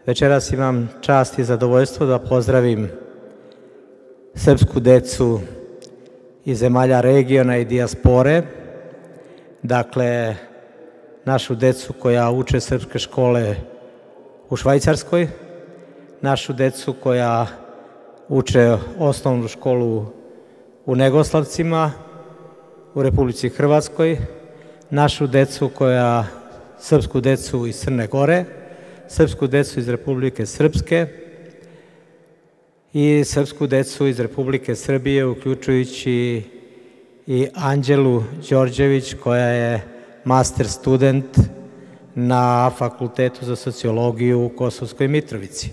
Večeras imam čast i zadovoljstvo da pozdravim srpsku decu iz zemalja regiona i dijaspore, dakle, našu decu koja uče srpske škole u Švajcarskoj, našu decu koja uče osnovnu školu u Negoslavcima, u Republici Hrvatskoj, našu decu srpsku decu iz Crne Gore, srpsku decu iz Republike Srpske i srpsku decu iz Republike Srbije, uključujući i Anđelu Đorđević, koja je master student na Fakultetu za sociologiju u Kosovskoj Mitrovici.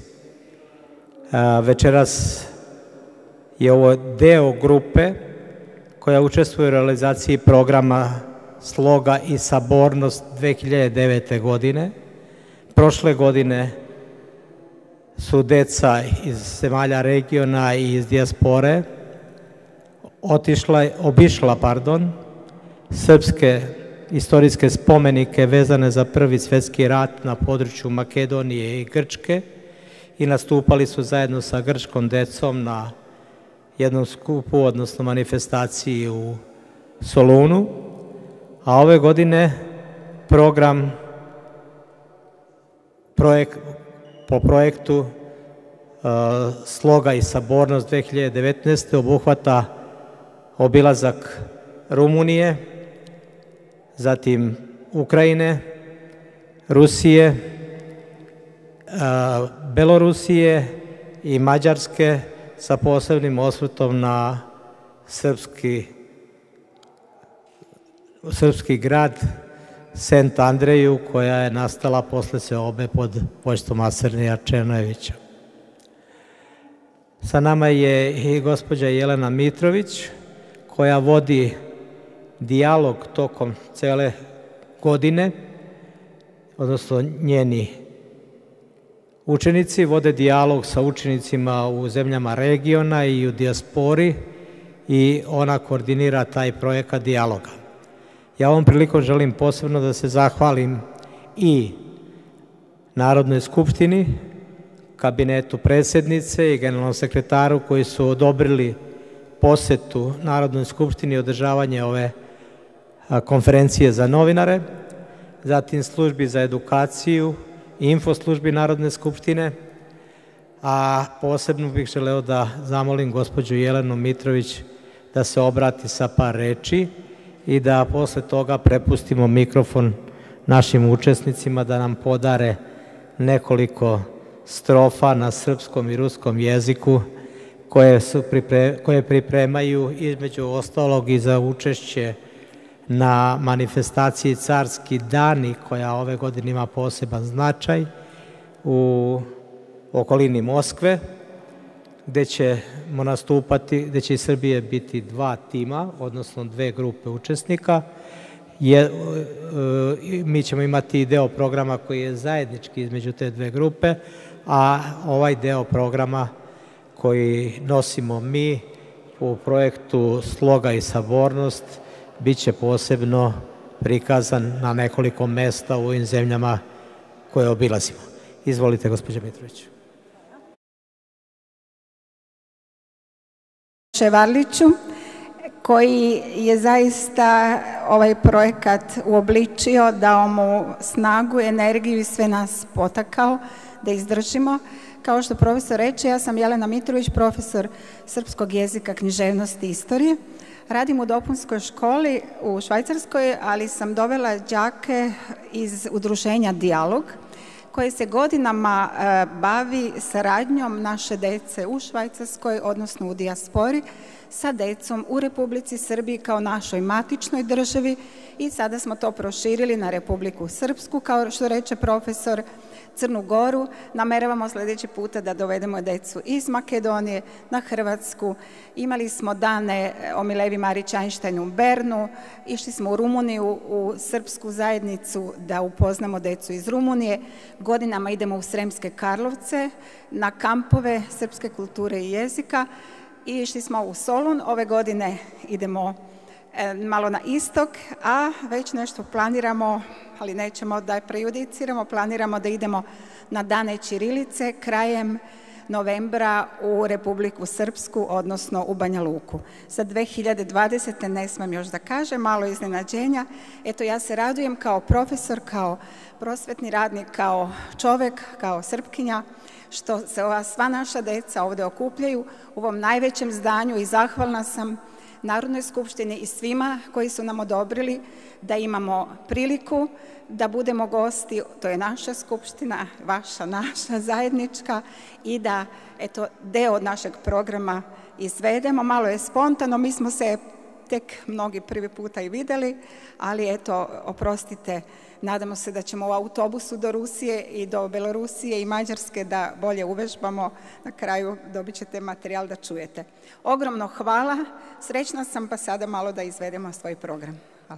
Večeras je ovo deo grupe koja učestvuje u realizaciji programa Sloga i sabornost 2009. godine. Prošle godine su deca iz zemalja regiona i iz dijaspore obišla srpske istorijske spomenike vezane za Prvi svetski rat na području Makedonije i Grčke i nastupali su zajedno sa grčkom decom na jednom skupu, odnosno manifestaciji u Solunu, a ove godine program po projektu Sloga i sabornost 2019. obuhvata obilazak Rumunije, zatim Ukrajine, Rusije, Belorusije i Mađarske sa posebnim osvrtom na srpski grad Sent Andreju, koja je nastala posle seobe pod vođstvom Asernija Černojevića. Sa nama je i gospođa Jelena Mitrović, koja vodi dijalog tokom cele godine, odnosno njeni učenici vode dijalog sa učenicima u zemljama regiona i u dijaspori i ona koordinira taj projekat dijaloga. Ja ovom prilikom želim posebno da se zahvalim i Narodnoj skupštini, kabinetu predsednice i generalnom sekretaru koji su odobrili posetu Narodnoj skupštini i održavanje ove konferencije za novinare, zatim službi za edukaciju i infoslužbi Narodne skupštine, a posebno bih želeo da zamolim gospođu Jelenu Mitrović da se obrati sa par reči i da posle toga prepustimo mikrofon našim učesnicima da nam podare nekoliko strofa na srpskom i ruskom jeziku koje pripremaju između ostalog i za učešće na manifestaciji Carski dani, koja ove godine ima poseban značaj u okolini Moskve, gde ćemo nastupati, gde će iz Srbije biti dva tima, odnosno dve grupe učesnika. Mi ćemo imati deo programa koji je zajednički između te dve grupe, a ovaj deo programa koji nosimo mi u projektu Sloga i sabornost biće posebno prikazan na nekoliko mesta u ovim zemljama koje obilazimo. Izvolite, gospođo Mitrović. Ševarliću, koji je zaista ovaj projekat uobličio, dao mu snagu, energiju i sve nas potakao da izdržimo. Kao što profesor reče, ja sam Jelena Mitrović, profesor srpskog jezika, književnosti i istorije. Radim u dopunskoj školi u Švajcarskoj, ali sam dovela đake iz udruženja Dijalog, koje se godinama bavi saradnjom naše dece u Švajcarskoj, odnosno u dijaspori, sa decom u Republici Srbiji kao našoj matičnoj državi i sada smo to proširili na Republiku Srpsku, kao što reče profesor, Crnu Goru. Nameravamo sledeći puta da dovedemo decu iz Makedonije na Hrvatsku. Imali smo dane o Milevi Marić Einstein u Bernu, išli smo u Rumuniju, u srpsku zajednicu da upoznamo decu iz Rumunije. Godinama idemo u Sremske Karlovce na kampove srpske kulture i jezika i išli smo u Solun. Ove godine idemo malo na istok, a već nešto planiramo, ali nećemo da prejudiciramo, planiramo da idemo na Dane ćirilice krajem novembra u Republiku Srpsku, odnosno u Banja Luku. Za 2020. ne smem još da kažem, malo iznenađenja. Eto, ja se radujem kao profesor, kao prosvetni radnik, kao čovek, kao Srpkinja, što se ova sva naša deca ovde okupljaju u ovom najvećem zdanju i zahvalna sam Narodnoj skupštini i svima koji su nam odobrili da imamo priliku da budemo gosti, to je naša skupština, vaša, naša, zajednička, i da, eto, deo od našeg programa izvedemo. Malo je spontano, mi smo se tek mnogi prvi puta i videli, ali eto, oprostite, nadamo se da ćemo u autobusu do Rusije i do Belorusije i Mađarske da bolje uvežbamo. Na kraju dobit ćete materijal da čujete. Ogromno hvala, srećna sam, pa sada malo da izvedemo svoj program. Hvala.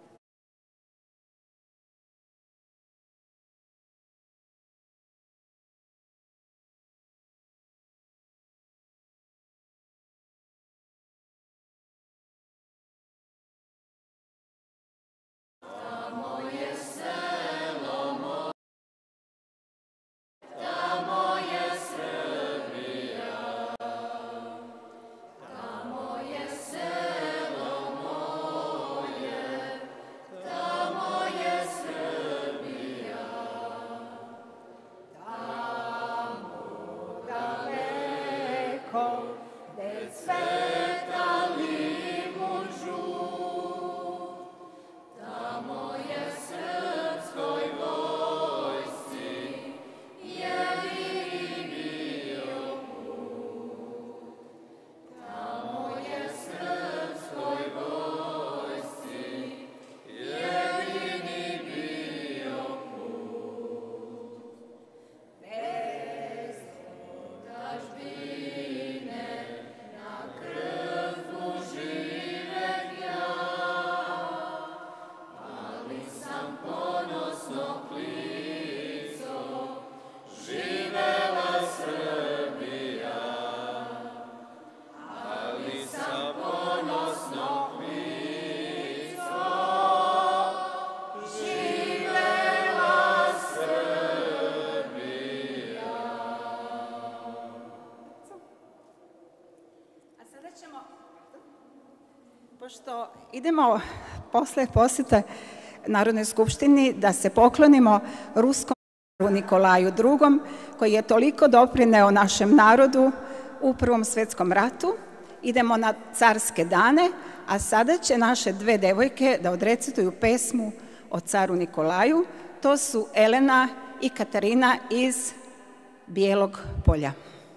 Pošto idemo posle posete Narodnoj skupštini da se poklonimo ruskom caru Nikolaju II, koji je toliko doprineo našem narodu u Prvom svetskom ratu, idemo na carske dane, a sada će naše dve devojke da odrecituju pesmu o caru Nikolaju. To su Elena i Katarina iz Bijelog Polja.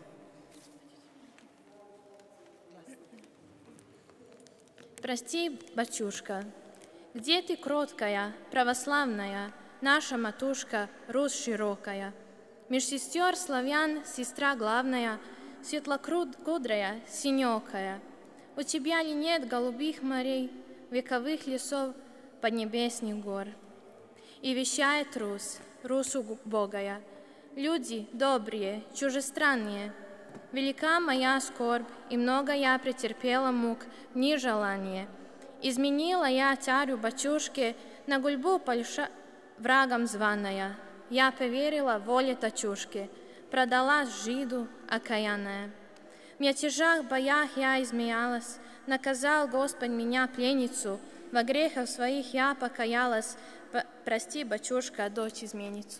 Прости, батюшка, где ты кроткая, православная, наша матушка, Русь широкая? Меж сестер славян сестра главная, светлокудрая, синекая. У тебя ли нет голубых морей, вековых лесов, поднебесных гор? И вещает Русь, Русь убогая, люди добрые, чужестранные. Велика моя скорбь, и много я претерпела мук, ни желание. Изменила я царю батюшке, на гульбу польша врагом званая. Я поверила воле татюшки, продалась жиду окаянная. В мятежах, боях я измеялась, наказал Господь меня пленницу, во грехах своих я покаялась, прости, батюшка, дочь изменницу.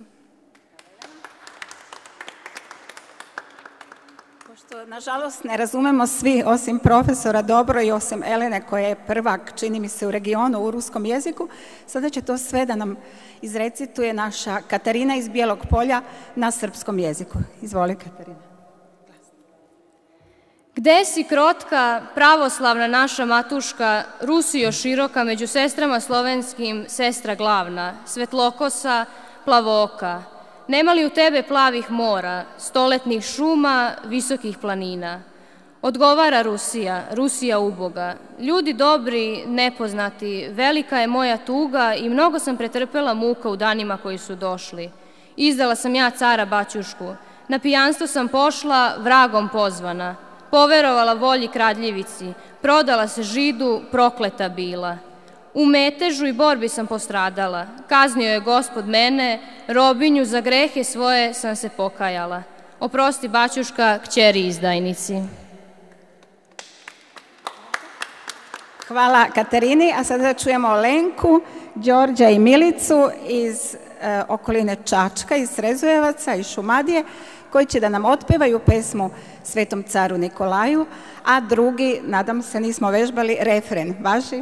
Pošto, nažalost, ne razumemo svi, osim profesora dobro i osim Elene, koja je prvak, čini mi se, u regionu u ruskom jeziku, sada će to sve da nam izrecituje naša Katarina iz Bijelog Polja na srpskom jeziku. Izvoli, Katarina. Gde si krotka, pravoslavna naša matuška, Rusijo široka, među sestrama slovenskim sestra glavna, svetlokosa, plavoka, nema li u tebe plavih mora, stoletnih šuma, visokih planina? Odgovara Rusija, Rusija uboga, ljudi dobri, nepoznati, velika je moja tuga i mnogo sam pretrpela muka u danima koji su došli. Izdala sam ja cara baćušku, na pijanstvo sam pošla, vragom pozvana. poverovala volji kradljivici, prodala se židu, prokleta bila. U metežu i borbi sam postradala, kaznio je Gospod mene, robinju za grehe svoje sam se pokajala. Oprosti, baćuška, kćeri izdajnici. Hvala Katarini, a sada čujemo Lenku, Đorđa i Milicu iz okoline Čačka, iz Srezujevaca, iz Šumadije, koji će da nam otpevaju pesmu Svetom caru Nikolaju, a drugi, nadam se nismo vežbali, refren. Važi?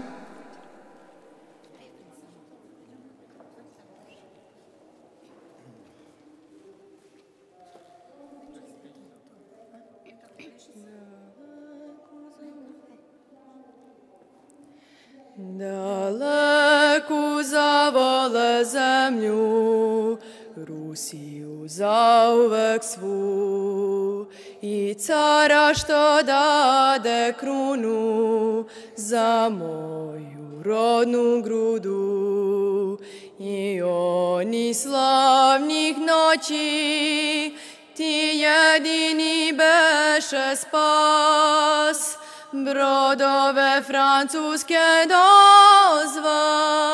Daleku zavole zemlju, Rusiju zauvek svu, i cara što dade krunu za moju rodnu grudu. I oni slavnih noći, ti jedini beše spas, brodove francuske dozva,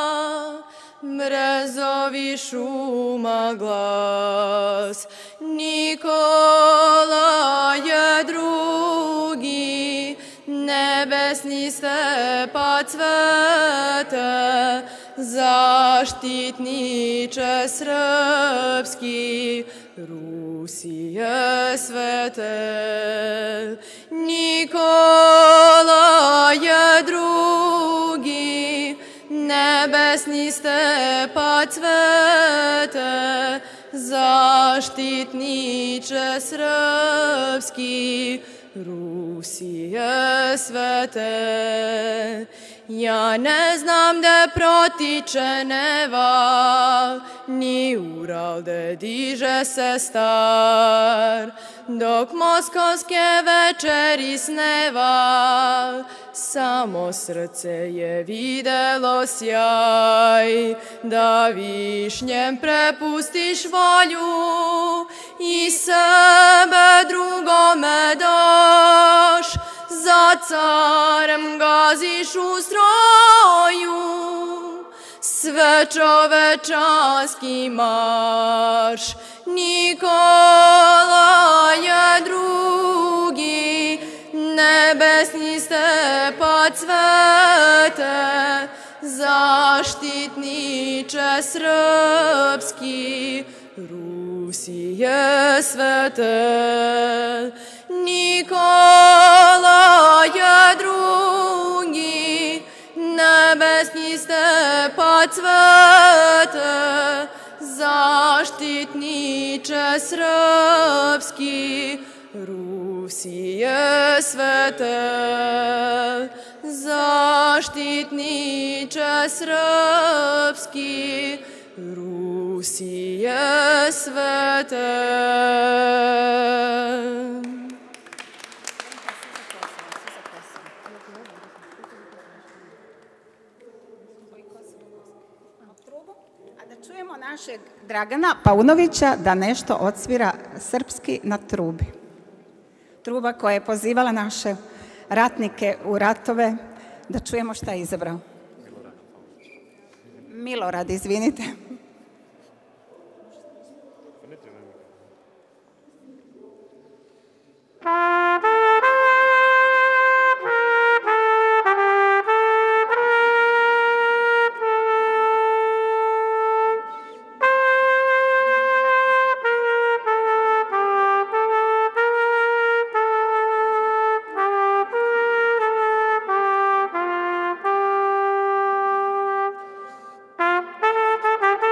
mrezovi šuma glas. Nikola je drugi, nebesni stepa cvete, zaštitniče srpski, Rusije svete. Nikola je drugi, nebesni stepa cvete, zaštitniče srpski, Rusije svete. Ja ne znam da protiče Neva, ni Ural da diže se star, dok moskovske večeri sneva, samo srce je videlo sjaj, da višnjem prepustiš volju i sebe drugome daš, za carem gaziš u stroju, sve čovečanski marš. Nikola je drugi, nebesni stepa cvete, zaštitniče srpski, Rusije svete. Nikola je drugi, nebesni stepa cvete, zaštitniče srpski, Rusije svete. Zaštitniče srpski, Rusije svete. Čujemo našeg Dragana Paunovića da nešto odsvira srpski na trubi. Truba koja je pozivala naše ratnike u ratove. Da čujemo šta je izabrao. Milorad, izvinite. Thank you.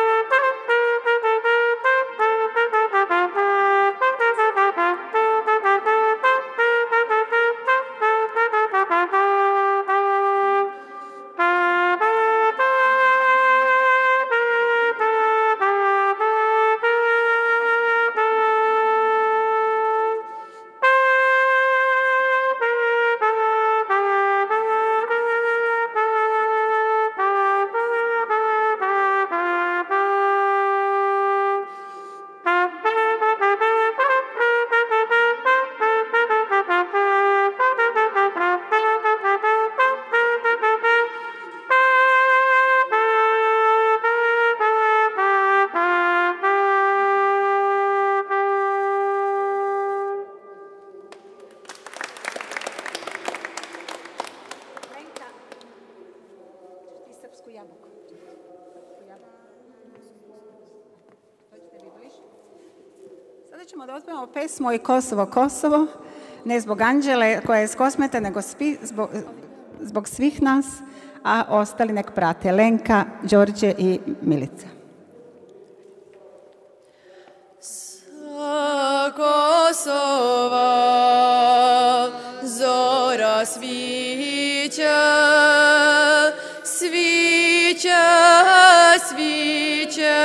Sada ćemo da otpevamo pesmu i Kosovo, Kosovo, ne zbog Anđele koja je s Kosmeta, nego zbog svih nas, a ostali nek prate Lenka, Đorđe i Milica. Sa Kosova zora sviće, sviće, sviće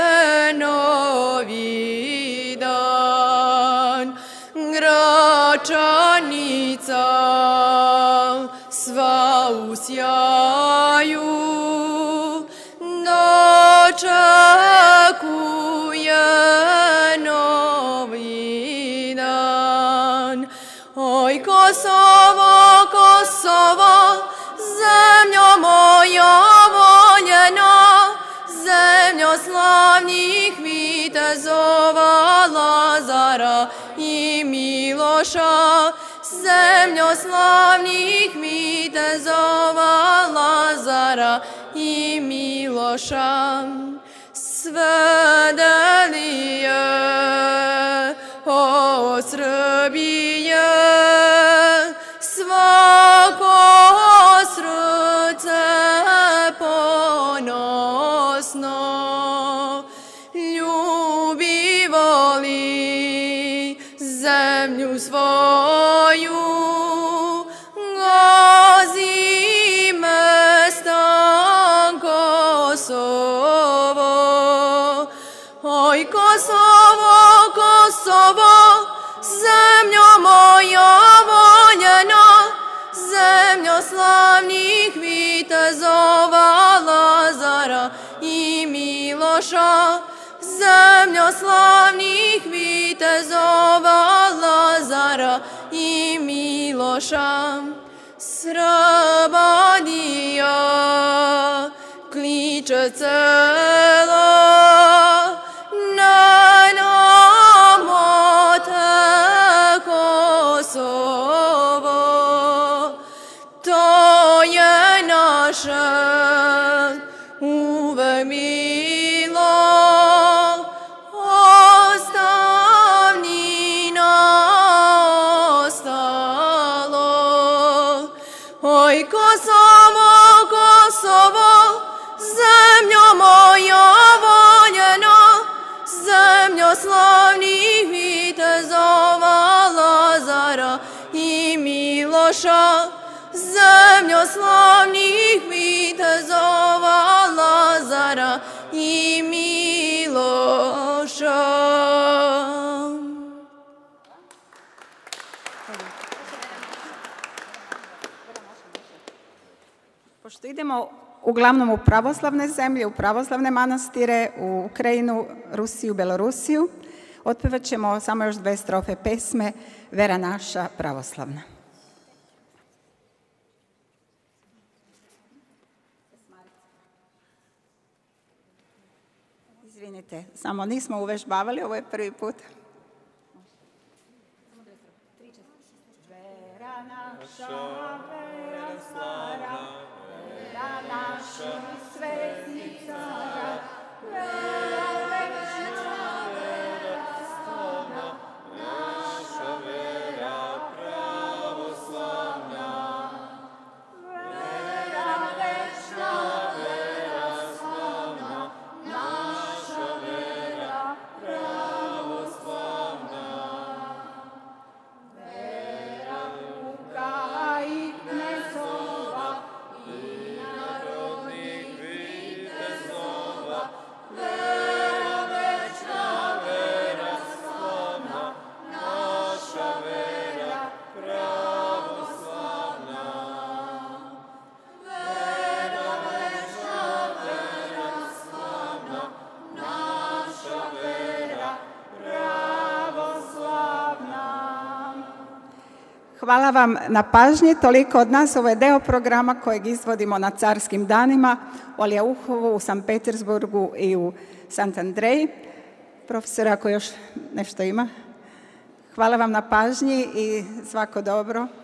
novi dan. Gračanica sva u sjaju dočekuje novi dan. Oj Kosovo, Kosovo, zemljo moja voljena, zemljo slavnih vitezova Lazara i Miloša, zemljo slavnih vitezova Lazara i Miloša. Sve delije o Srbije, svako srce ponosno ljubi, voli zemlju svoju, gazi mestan Kosovo. Oj Kosovo, Kosovo, zemljo moja voljena, zemljo slavnih vitezova Lazara i Miloša, zemljo slavnih vitezova Lazara i Miloša. Srbadija kliče cela, ne namo te Kosovo, to je naše uvek milo, ostavnina ostalo. Oj Kosovo, Kosovo, zemljo moja voljena, zemljo slavnih vitezova Lazara i Miloša, zemljo slavnih vitezova Lazara i Miloša. Pošto idemo uglavnom u pravoslavne zemlje, u pravoslavne manastire, u Ukrajinu, Rusiju, Belorusiju, otpevat ćemo samo još 2 strofe pesme Vera naša pravoslavna. Izvinite, samo nismo uvežbavali, ovo je prvi put. Vera naša, vera stara, vera naša svetnica, vera večna, vera slavna, naša vera pravoslavna. Vera večna, vera slavna, naša vera pravoslavna. Vera puka i knezova i narodnih vitezova, vera večna, vera slavna, naša vera pravoslavna. Vera večna, vera slavna, naša vera pravoslavna. Hvala vam na pažnji, toliko od nas. Ovo je deo programa kojeg izvodimo na carskim danima u Aljauhovu, u Sankt Petersburgu i u Sant Andreji. Profesor, ako još nešto ima. Hvala vam na pažnji i svako dobro.